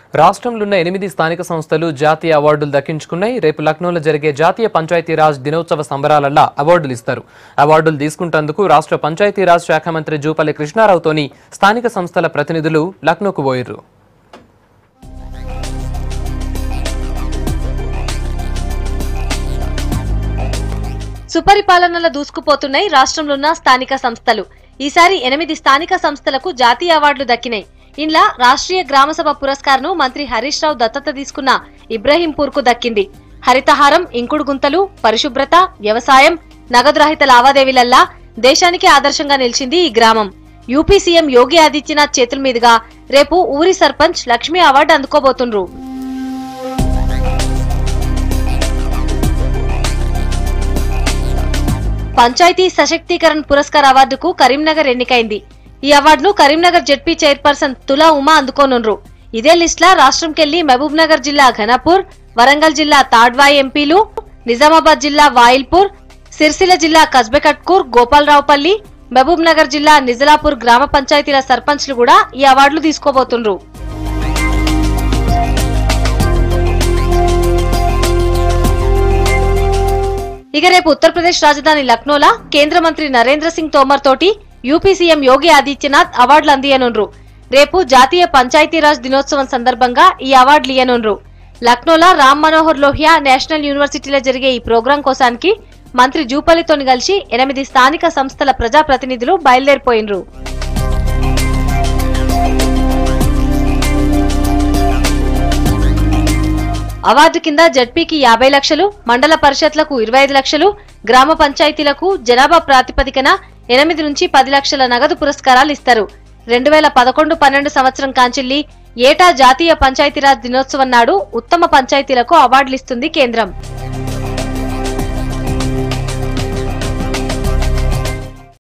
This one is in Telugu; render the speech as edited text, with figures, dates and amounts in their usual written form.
రాష్ట్రంలోని 8 స్థానిక సంస్థలు జాతీయ అవార్డులు దక్కించుకున్నాయి. రేపు లక్నోలో జరిగే జాతీయ పంచాయతీరాజ్ దినోత్సవ సంబరాలలో అవార్డులు ఇస్తారు. అవార్డులు తీసుకుంటేందుకు రాష్ట్ర పంచాయతీరాజ్ శాఖ మంత్రి జూపల్లి కృష్ణారావుతోని స్థానిక సంస్థల ప్రతినిధులు లక్నోకు పోయిర్రు. సుపరిపాలనలో దూసుకుపోతున్నాయి రాష్ట్రంలోన్న స్థానిక సంస్థలు. ఈసారి 8 స్థానిక సంస్థలకు జాతీయ అవార్డులు దక్కినాయి. ఇందులో రాష్ట్రీయ గ్రామసభ పురస్కారం మంత్రి హరీష్ రావు దత్తత తీసుకున్న ఇబ్రహీంపూర్ కు దక్కింది. హరితహారం, ఇంకుడు గుంతలు, పరిశుభ్రత, వ్యవసాయం, నగదు రహిత లావాదేవీలల్లా దేశానికి ఆదర్శంగా నిలిచింది ఈ గ్రామం. యూపీ సీఎం యోగి ఆదిత్యనాథ్ చేతుల మీదుగా రేపు ఊరి సర్పంచ్ లక్ష్మీ అవార్డు అందుకోబోతుండ్రు. పంచాయతీ సశక్తీకరణ పురస్కార్ అవార్డుకు కరీంనగర్ ఎన్నికైంది. ఈ అవార్డును కరీంనగర్ జెడ్పీ చైర్పర్సన్ తులా ఉమా అందుకోనుండ్రు. ఇదే లిస్టులో రాష్ట్రంకెళ్లి మహబూబ్ నగర్ జిల్లా ఘనపూర్, వరంగల్ జిల్లా తాడ్వాయి ఎంపీలు, నిజామాబాద్ జిల్లా వాయిల్పూర్, సిరిసిల్ల జిల్లా కస్బెకట్కూర్, గోపాలరావుపల్లి, మహబూబ్ నగర్ జిల్లా నిజలాపూర్ గ్రామ పంచాయతీల సర్పంచ్లు కూడా ఈ అవార్డులు తీసుకోబోతుండ్రు. ఇక రేపు ఉత్తరప్రదేశ్ రాజధాని లక్నోలా కేంద్ర మంత్రి నరేంద్ర సింగ్ తోమర్ తోటి యూపీ సీఎం యోగి ఆదిత్యనాథ్ అవార్డులు అందియనుండ్రు. రేపు జాతీయ పంచాయతీరాజ్ దినోత్సవం సందర్భంగా ఈ అవార్డులు ఇయ్యనుండ్రు. లక్నోలా రామ్ మనోహర్ లోహియా నేషనల్ యూనివర్సిటీలో జరిగే ఈ ప్రోగ్రాం కోసానికి మంత్రి జూపల్లితోని కలిసి 8 స్థానిక సంస్థల ప్రజాప్రతినిధులు బయలుదేరిపోయినరు. అవార్డు కింద జడ్పీకి 50 లక్షలు, మండల పరిషత్లకు 25 లక్షలు, గ్రామ పంచాయతీలకు జనాభా ప్రాతిపదికన 8 నుంచి 10 లక్షల నగదు పురస్కారాలు ఇస్తారు. 2011-12 సంవత్సరం కాంచెల్లి ఏటా జాతీయ పంచాయతీరాజ్ దినోత్సవం నాడు ఉత్తమ పంచాయతీలకు అవార్డులు ఇస్తుంది కేంద్రం.